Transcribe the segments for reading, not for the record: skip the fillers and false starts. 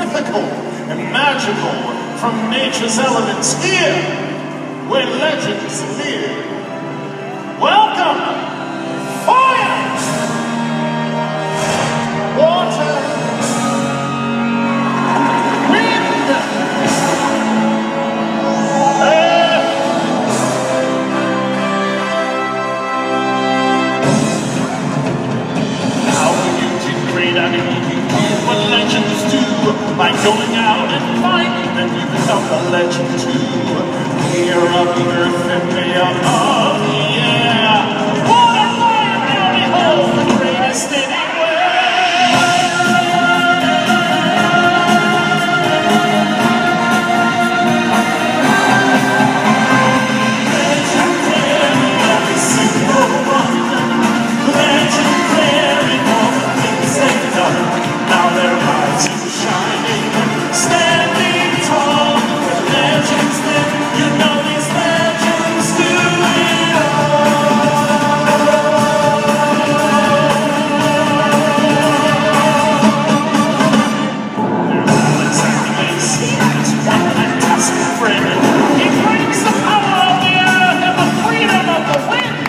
mythical and magical from nature's elements here, where legends live. Welcome, fire, water, wind, air. How you did great animal, you did what legends do. By going out and finding them, you become a legend too. We are of the earth and they are of the air. Water, fire, and behold, the greatest anywhere. Legendary, every single one. Legendary, all the things they've done. Now they're rising, shining, standing tall. The legends live, you know these legends do it all. There's Alexander Macy, his one fantastic friend. He brings the power of the earth and the freedom of the wind.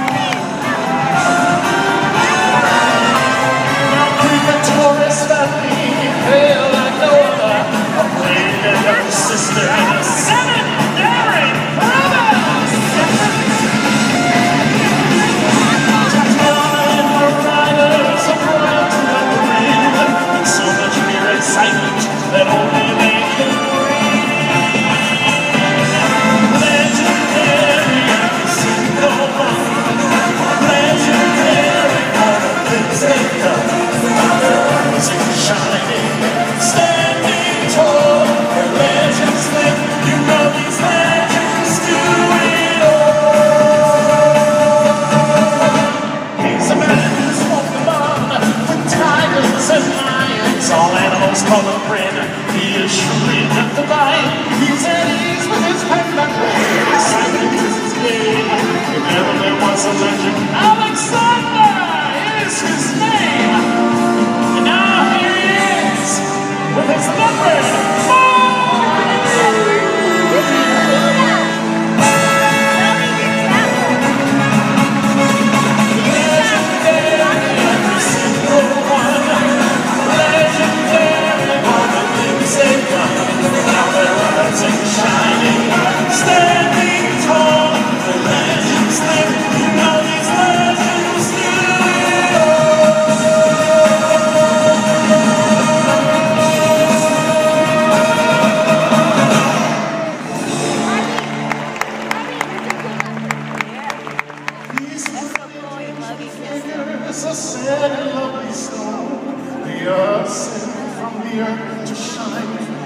Now Creeper Taurus family, hail like no other. A brave and a sister and a seven daring brothers. Tatiana and her riders are brought to the ring with so much mere excitement that only they can bring. Legendary, every single one. Legendary, all the things they've done. Now they're rising, shining, standing tall. Where legends live, you know these legends do it all. He's a man who's walked among with tigers and lions. All animals call him friend. He is surely not the bite. He's at ease with his pen and play. Silent is his game. If ever there was a legend, Alexander is his name. And now here he is with his leopard. It's a sad and lovely stone. The earth sent from the earth to shine.